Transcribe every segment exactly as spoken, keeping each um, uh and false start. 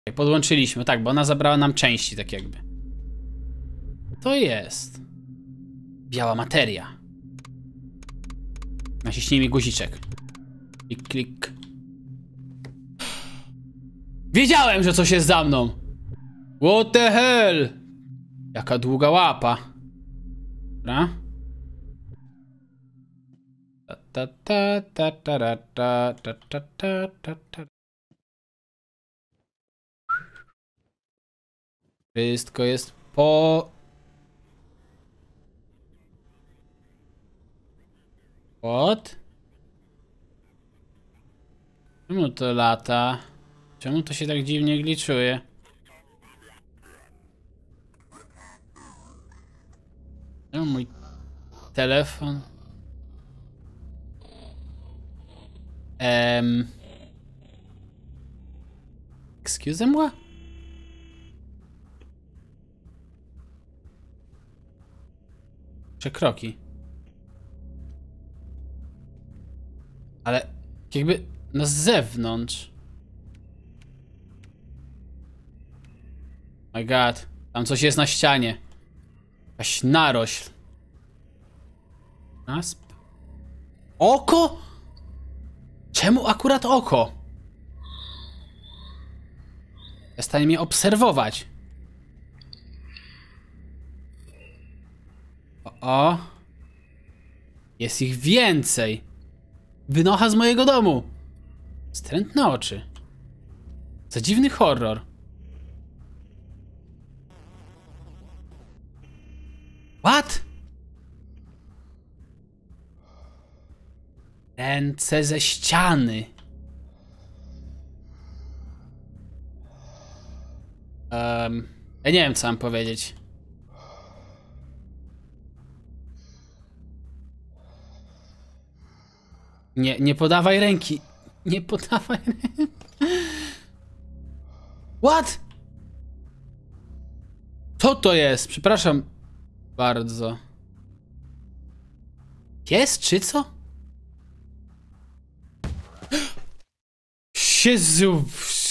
Podłączyliśmy, tak, bo ona zabrała nam części, tak jakby. To jest biała materia. Naciśnijmy guziczek. Klik, klik. Wiedziałem, że coś jest za mną. What the hell? Jaka długa łapa. Dobra. Ta ta ta ta ta ta ta ta ta ta ta. Wszystko jest po... What? Czemu to lata? Czemu to się tak dziwnie gliczuje? Czemu mój telefon? Ehm... Excusez-moi? Kroki. Ale jakby na zewnątrz. My god, tam coś jest na ścianie. Jakaś narośl. Asp. Oko? Czemu akurat oko? Przestań mnie obserwować. O, o. Jest ich więcej. Wynocha z mojego domu. Wstrętne oczy. Za dziwny horror. What? Ręce ze ściany. Um, ja nie wiem, co mam powiedzieć. Nie, nie podawaj ręki. Nie podawaj ręki. What? Co to jest? Przepraszam bardzo. Pies czy co? Jezu.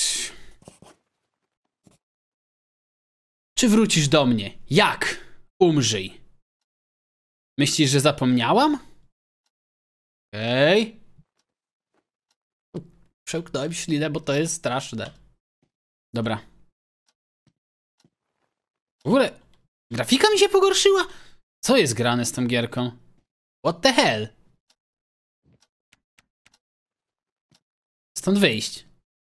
Czy wrócisz do mnie? Jak? Umrzyj. Myślisz, że zapomniałam? Okej. Okay. Przełknąłem ślinę, bo to jest straszne. Dobra. W ogóle grafika mi się pogorszyła? Co jest grane z tą gierką? What the hell? Stąd wyjść.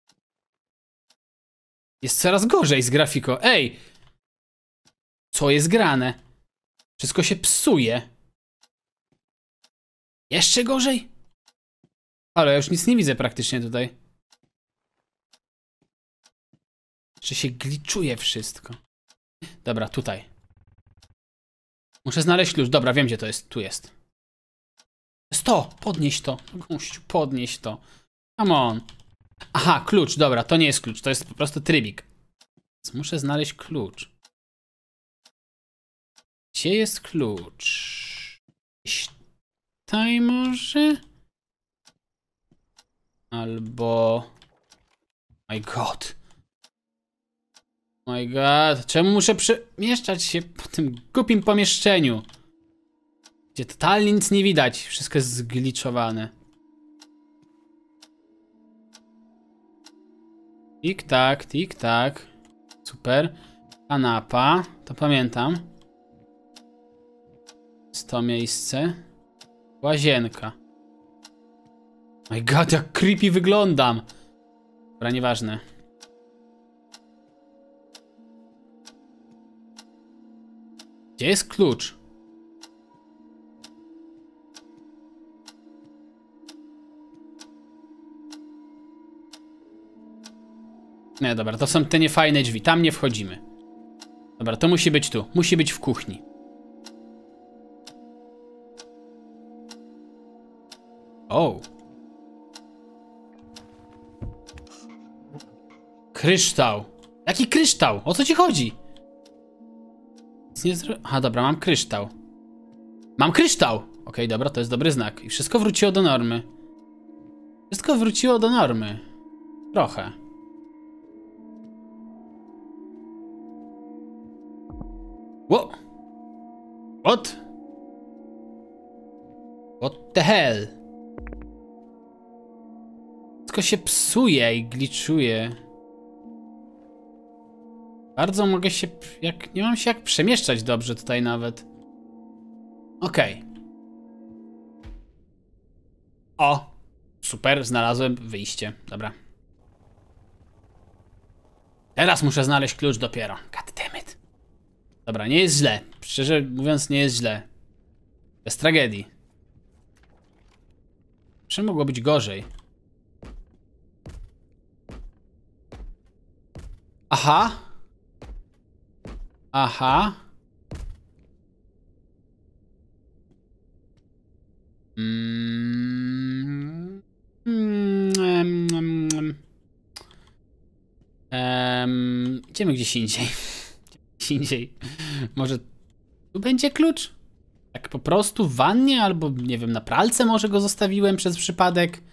Jest coraz gorzej z grafiką. Ej! Co jest grane? Wszystko się psuje. Jeszcze gorzej? Ale ja już nic nie widzę praktycznie tutaj. Czy się gliczuje wszystko? Dobra, tutaj. Muszę znaleźć klucz. Dobra, wiem, gdzie to jest. Tu jest. To jest to! Podnieś to. Gościu, podnieś to. Come on. Aha, klucz. Dobra, to nie jest klucz. To jest po prostu trybik. Więc muszę znaleźć klucz. Gdzie jest klucz? Gdzieś tutaj może? Albo... My god. My god. Czemu muszę przemieszczać się po tym głupim pomieszczeniu? Gdzie totalnie nic nie widać. Wszystko jest zgliczowane. Tik-tak, tik-tak. Super. Kanapa. To pamiętam. Jest to miejsce. Łazienka. My god, jak creepy wyglądam. Dobra, nieważne. Gdzie jest klucz? Nie, dobra, to są te niefajne drzwi. Tam nie wchodzimy. Dobra, to musi być tu. Musi być w kuchni. O. Kryształ. Jaki kryształ? O co ci chodzi? Nic nie zro... Aha, dobra, mam kryształ. Mam kryształ! Okej, okay, dobra, to jest dobry znak. I wszystko wróciło do normy. Wszystko wróciło do normy. Trochę. What? What? What the hell? Wszystko się psuje i gliczuje. Bardzo mogę się... Jak, nie mam się jak przemieszczać dobrze tutaj nawet. Okej. Okay. O! Super, znalazłem wyjście. Dobra. Teraz muszę znaleźć klucz dopiero. God damn it. Dobra, nie jest źle. Szczerze mówiąc, nie jest źle. Bez tragedii. Czy mogło być gorzej? Aha. Aha. Mm. Mm. Mm. Um, idziemy gdzieś indziej. Gdzieś indziej. Może tu będzie klucz? Tak po prostu w wannie, albo nie wiem, na pralce może go zostawiłem przez przypadek.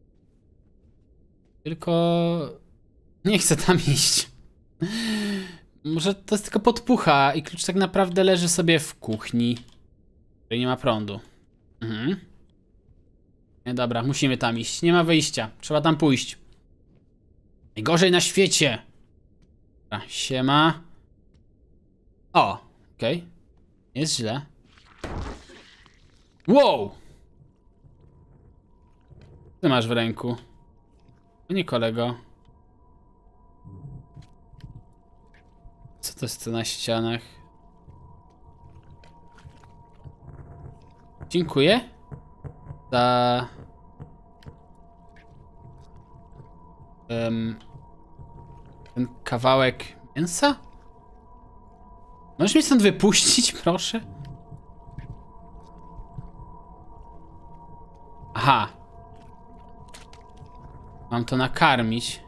Tylko nie chcę tam iść. Może to jest tylko podpucha i klucz tak naprawdę leży sobie w kuchni, w której nie ma prądu. Mhm. Nie, dobra, musimy tam iść. Nie ma wyjścia. Trzeba tam pójść. Najgorzej na świecie. Dobra, siema. O, okej. Okay. Jest źle. Wow! Co ty masz w ręku? To nie kolego. Co to jest to na ścianach? Dziękuję za... Um, ten kawałek mięsa? Możesz mnie stąd wypuścić, proszę? Aha. Mam to nakarmić.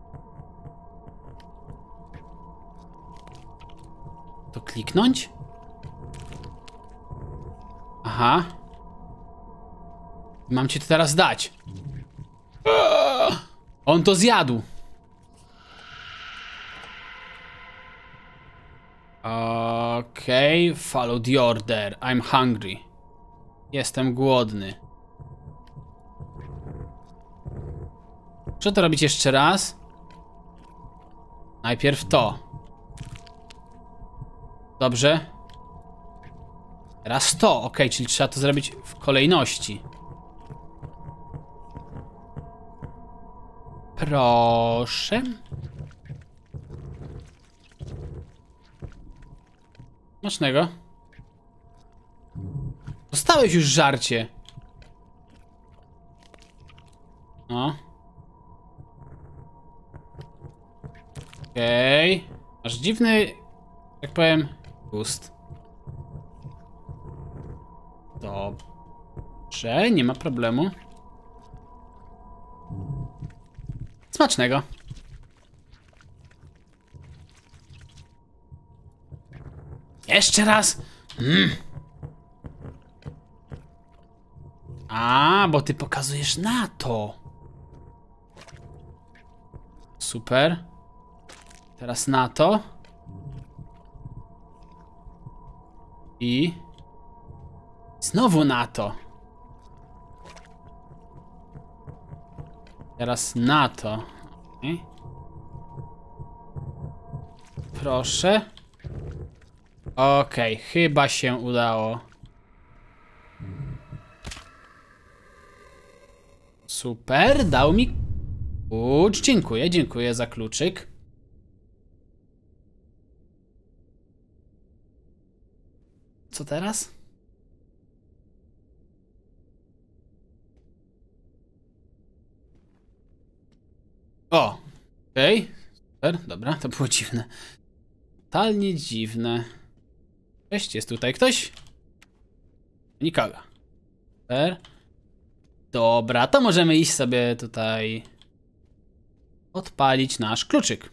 To kliknąć? Aha. Mam ci to teraz dać. On to zjadł. Okej, okay. Follow the order. I'm hungry. Jestem głodny. Muszę to robić jeszcze raz. Najpierw to. Dobrze. Teraz to. Ok, czyli trzeba to zrobić w kolejności. Proszę. Smacznego. Dostałeś już żarcie. No. Okej. Okay. Masz dziwny, jak powiem, gust. Dobrze, nie ma problemu. Smacznego. Jeszcze raz. Mm. A, bo ty pokazujesz na to. Super. Teraz na to. I znowu na to. Teraz na to. Okay. Proszę. Okej, okay, chyba się udało. Super, dał mi klucz. Dziękuję, dziękuję za kluczyk. Co teraz? O, okej. Okay. Super, dobra, to było dziwne. Totalnie dziwne. Cześć, jest tutaj ktoś? Nikogo. Super. Dobra, to możemy iść sobie tutaj odpalić nasz kluczyk.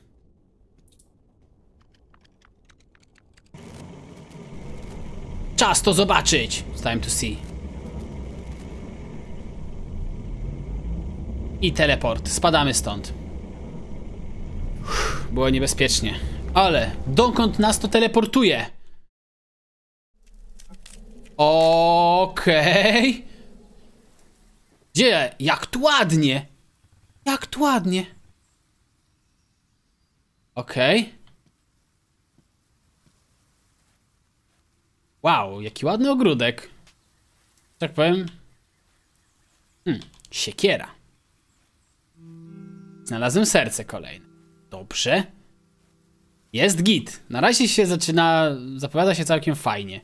Czas to zobaczyć. It's time to see. I teleport. Spadamy stąd. Uff, było niebezpiecznie. Ale dokąd nas to teleportuje? Okej. Okay. Gdzie? Jak tu ładnie. Jak tu ładnie. Okej. Okay. Wow, jaki ładny ogródek. Tak powiem. Hmm, siekiera. Znalazłem serce kolejne. Dobrze. Jest git. Na razie się zaczyna... Zapowiada się całkiem fajnie.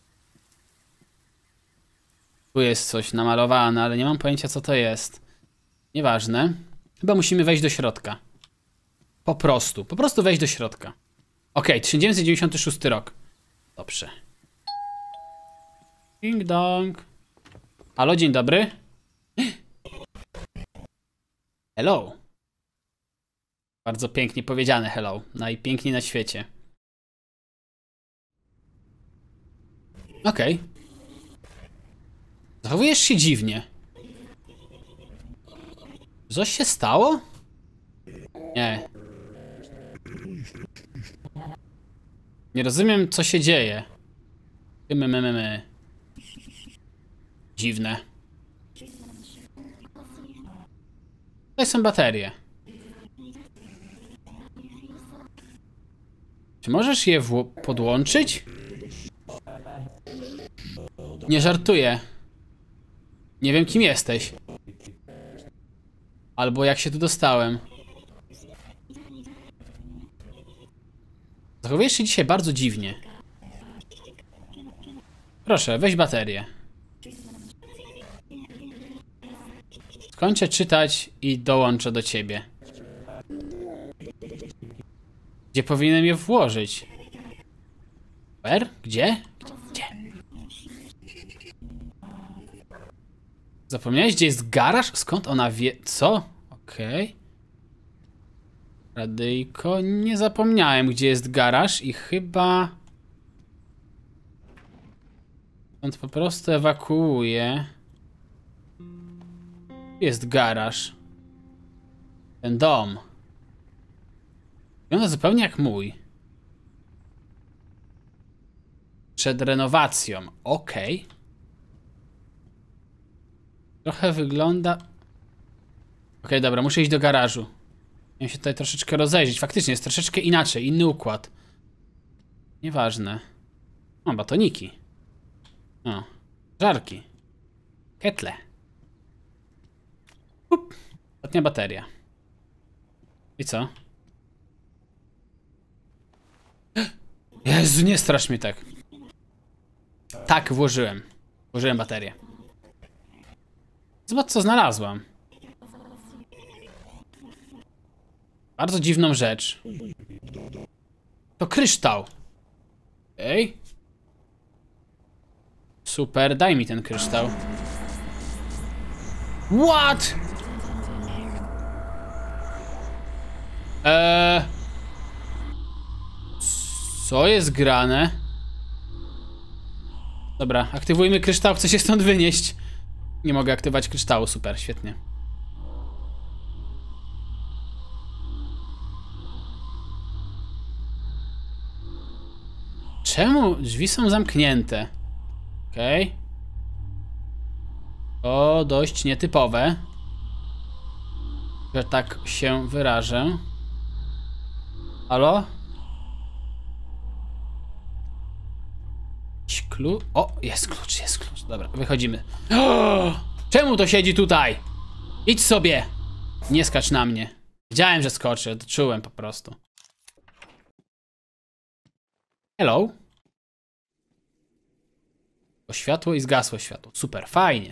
Tu jest coś namalowane, ale nie mam pojęcia co to jest. Nieważne. Chyba musimy wejść do środka. Po prostu. Po prostu wejść do środka. Okej, okay, tysiąc dziewięćset dziewięćdziesiąty szósty rok. Dobrze. Ding dong. Halo, dzień dobry. Hello. Bardzo pięknie powiedziane hello. Najpiękniej na świecie. Okej. Okay. Zachowujesz się dziwnie. Coś się stało? Nie. Nie rozumiem, co się dzieje. My, my, my, my. Dziwne. Tutaj są baterie. Czy możesz je podłączyć? Nie żartuję. Nie wiem, kim jesteś. Albo jak się tu dostałem. Zachowujesz się dzisiaj bardzo dziwnie. Proszę, weź baterię. Skończę czytać i dołączę do ciebie. Gdzie powinienem je włożyć? Where? Gdzie? Gdzie? Zapomniałeś, gdzie jest garaż? Skąd ona wie? Co? Okej. Okay. Radyjko. Nie zapomniałem, gdzie jest garaż i chyba... Stąd po prostu ewakuuję. Jest garaż. Ten dom. Wygląda zupełnie jak mój. Przed renowacją. Okej. Okay. Trochę wygląda... Okej, okay, dobra, muszę iść do garażu. Miałem się tutaj troszeczkę rozejrzeć. Faktycznie jest troszeczkę inaczej, inny układ. Nieważne. O, batoniki. O, żarki. Ketle. Up. Ostatnia bateria. I co? Jezu, nie strasz mnie tak. Tak, włożyłem. Włożyłem baterię. Zobacz, co znalazłam. Bardzo dziwną rzecz. To kryształ. Ej. Super, daj mi ten kryształ. What? Eee... Co jest grane? Dobra, aktywujmy kryształ, chcę się stąd wynieść. Nie mogę aktywować kryształu, super, świetnie. Czemu drzwi są zamknięte? Okej. Okay. To dość nietypowe, że tak się wyrażę. Halo? Klucz? O, jest klucz, jest klucz. Dobra, wychodzimy. O! Czemu to siedzi tutaj? Idź sobie. Nie skacz na mnie. Wiedziałem, że skoczy, czułem po prostu. Hello? O światło i zgasło światło. Super, fajnie.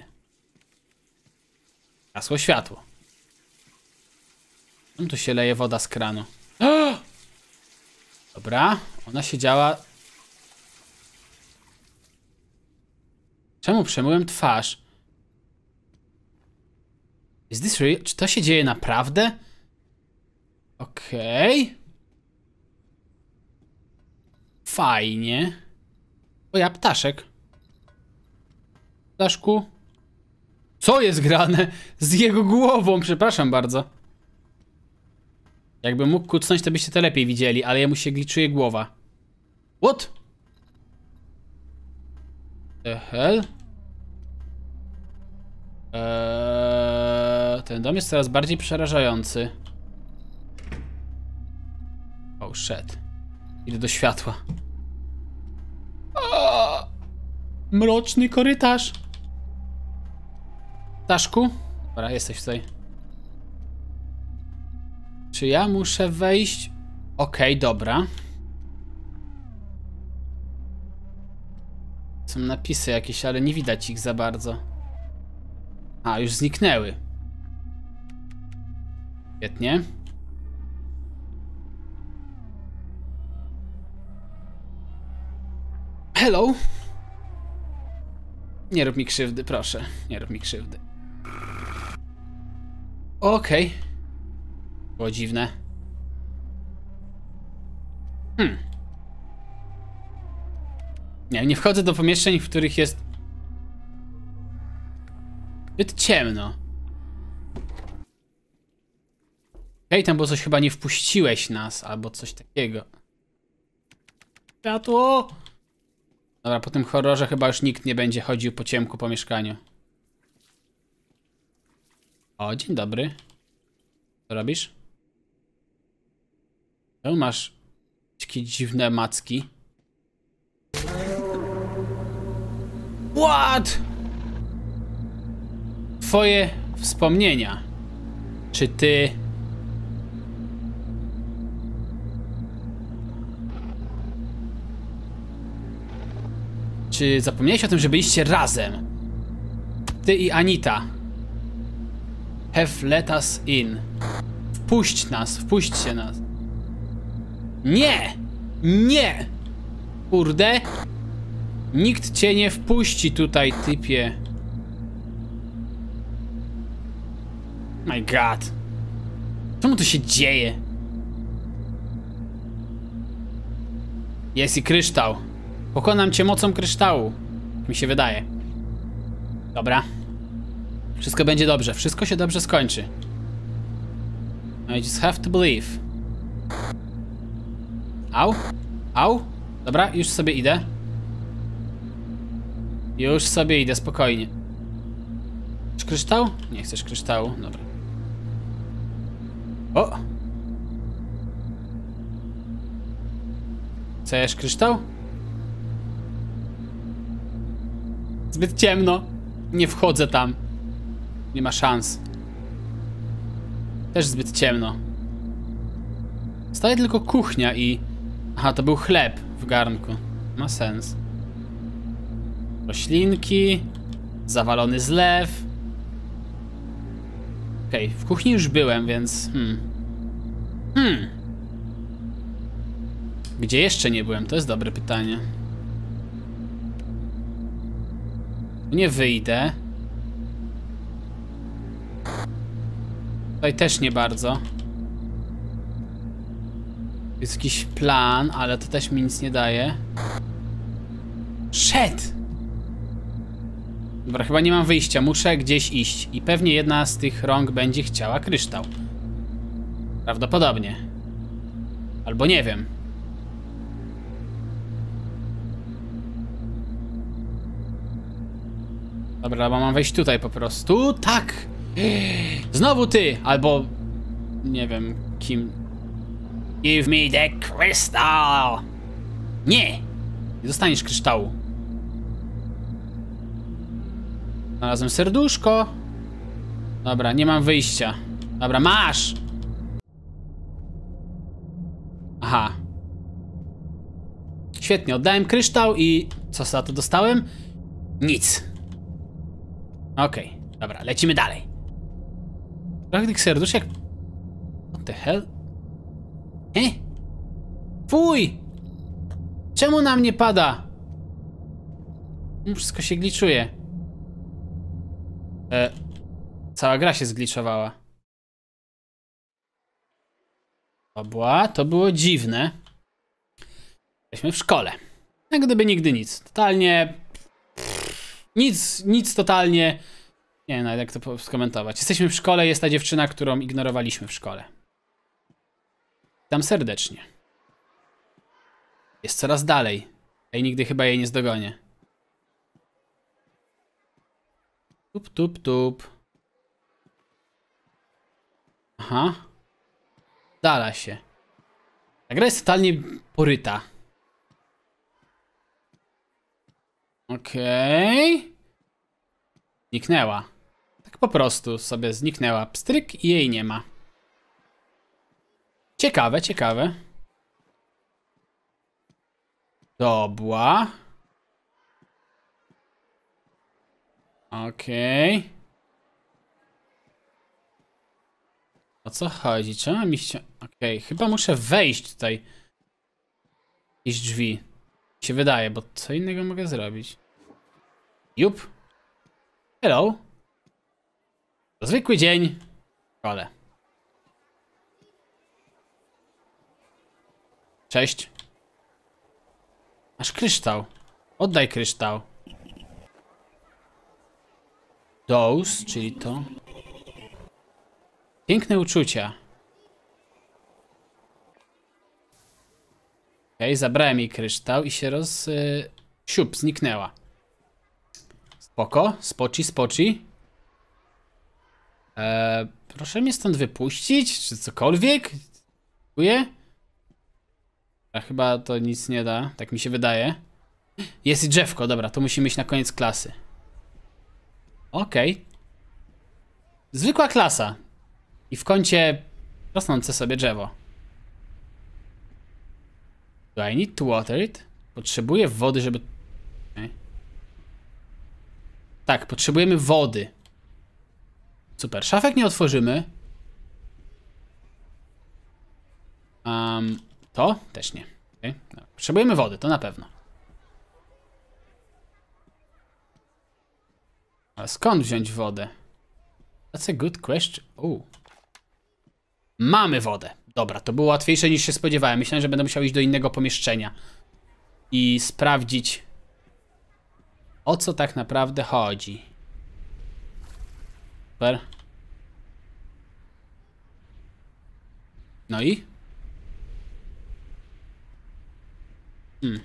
Zgasło światło. Czemu tu się leje woda z kranu? O! Dobra, ona siedziała... Czemu przemyłem twarz? Is this real? Czy to się dzieje naprawdę? Okej. Okay. Fajnie. O ja, ptaszek. Ptaszku. Co jest grane? Z jego głową, przepraszam bardzo. Jakbym mógł kucnąć, to byście to lepiej widzieli, ale jemu się gliczuje głowa. What? The hell? Eee, ten dom jest coraz bardziej przerażający. Oh shit. Idę do światła. O! Mroczny korytarz. Ptaszku? Dobra, jesteś tutaj. Czy ja muszę wejść? Okej, okay, dobra. Są napisy jakieś, ale nie widać ich za bardzo. A, już zniknęły. Świetnie. Hello? Nie rób mi krzywdy, proszę. Nie rób mi krzywdy. Okej. Okay. Było dziwne. Hmm. Nie, nie wchodzę do pomieszczeń, w których jest zbyt ciemno. Okej, okay, tam było coś, chyba nie wpuściłeś nas, albo coś takiego. Światło! Dobra, po tym horrorze chyba już nikt nie będzie chodził po ciemku po mieszkaniu. O, dzień dobry. Co robisz? Tu masz takie dziwne macki. What? Twoje wspomnienia. Czy ty... Czy zapomniałeś o tym, że byliście razem? Ty i Anita. Have let us in. Wpuść nas, wpuśćcie nas. Nie! Nie! Kurde. Nikt cię nie wpuści tutaj, typie. My god. Czemu to się dzieje? Jest i kryształ. Pokonam cię mocą kryształu. Mi się wydaje. Dobra. Wszystko będzie dobrze. Wszystko się dobrze skończy. I just have to believe. Au. Au. Dobra, już sobie idę. Już sobie idę, spokojnie. Chcesz kryształ? Nie chcesz kryształu. Dobra. O! Chcesz kryształ? Zbyt ciemno. Nie wchodzę tam. Nie ma szans. Też zbyt ciemno. Staje tylko kuchnia i... Aha, to był chleb w garnku. Ma sens. Roślinki. Zawalony zlew. Okej, okay, w kuchni już byłem, więc... Hmm. Hmm. Gdzie jeszcze nie byłem? To jest dobre pytanie. Nie wyjdę. Tutaj też nie bardzo. Jest jakiś plan, ale to też mi nic nie daje. Shit! Dobra, chyba nie mam wyjścia. Muszę gdzieś iść. I pewnie jedna z tych rąk będzie chciała kryształ. Prawdopodobnie. Albo nie wiem. Dobra, bo mam wejść tutaj po prostu. Tak! Znowu ty! Albo... Nie wiem, kim... Give me the crystal! Nie! Nie dostaniesz kryształu. Znalazłem serduszko. Dobra, nie mam wyjścia. Dobra, masz! Aha. Świetnie, oddałem kryształ i... Co za to dostałem? Nic. Okej, okay, dobra, lecimy dalej. Trochę tych serduszek... What the hell? E? Fuj! Czemu na mnie pada? Wszystko się gliczuje. E, cała gra się zgliczowała. Obła, to było dziwne. Jesteśmy w szkole. Jak gdyby nigdy nic. Totalnie... Nic, nic totalnie... Nie wiem nawet jak to skomentować. Jesteśmy w szkole, jest ta dziewczyna, którą ignorowaliśmy w szkole. Witam serdecznie. Jest coraz dalej. Ej, nigdy chyba jej nie zdogonię. Tup, tup, tup. Aha. Dala się. Ta gra jest totalnie poryta. Okej. Okay. Zniknęła. Tak po prostu sobie zniknęła. Pstryk i jej nie ma. Ciekawe, ciekawe. Dobra. Okej. Okay. O co chodzi? Czemu mi się... Okej, okay. Chyba muszę wejść tutaj. Jakieś drzwi. Mi się wydaje, bo co innego mogę zrobić? Jup. Hello. To zwykły dzień. Ale. Cześć. Masz kryształ. Oddaj kryształ. Dose, czyli to. Piękne uczucia. Okej, okay, zabrałem jej kryształ i się roz... Yy, siup, zniknęła. Spoko, spoci, spoci. Eee, proszę mnie stąd wypuścić, czy cokolwiek? Dziękuję. A chyba to nic nie da, tak mi się wydaje. Jest i drzewko, dobra, to musimy iść na koniec klasy. Okej. Okay. Zwykła klasa. I w kącie rosnące sobie drzewo. Do I need to water it? Potrzebuję wody, żeby... Okay. Tak, potrzebujemy wody. Super, szafek nie otworzymy. Um, to? Też nie. Okay. No, potrzebujemy wody, to na pewno. Ale skąd wziąć wodę? That's a good question. U. Mamy wodę. Dobra, to było łatwiejsze niż się spodziewałem. Myślałem, że będę musiał iść do innego pomieszczenia i sprawdzić, o co tak naprawdę chodzi. Super. No i? Hmm.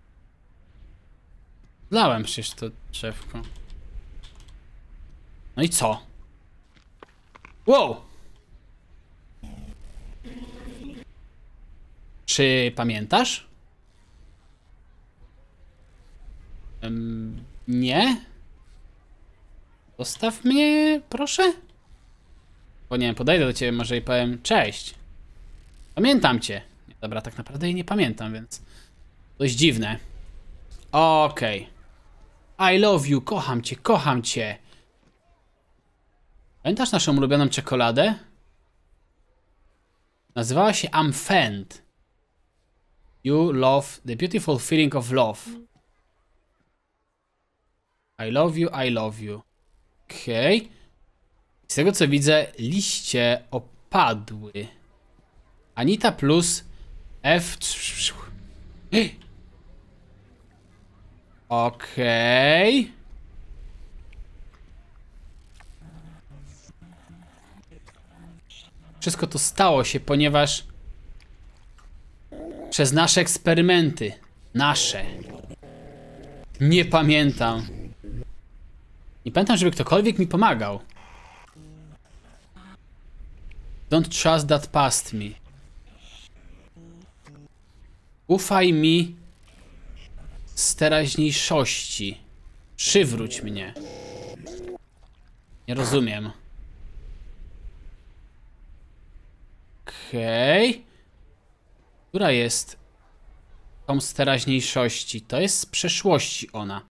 Zlałem przecież to drzewko. No i co? Wow! Czy pamiętasz? Um, nie? Zostaw mnie, proszę? Bo nie wiem, podejdę do ciebie może i powiem cześć. Pamiętam cię. Dobra, tak naprawdę jej nie pamiętam, więc dość dziwne. Okej. Okay. I love you, kocham cię, kocham cię. Pamiętasz naszą ulubioną czekoladę? Nazywała się Amfend. You love the beautiful feeling of love. I love you, I love you. Okej. Okay. Z tego co widzę, liście opadły. Anita plus F. Okej. Okay. Wszystko to stało się, ponieważ przez nasze eksperymenty. Nasze. Nie pamiętam. Nie pamiętam, żeby ktokolwiek mi pomagał. Don't trust that past me. Ufaj mi z teraźniejszości. Przywróć mnie. Nie rozumiem. Okej. Okay. Która jest tą z teraźniejszości? To jest z przeszłości ona.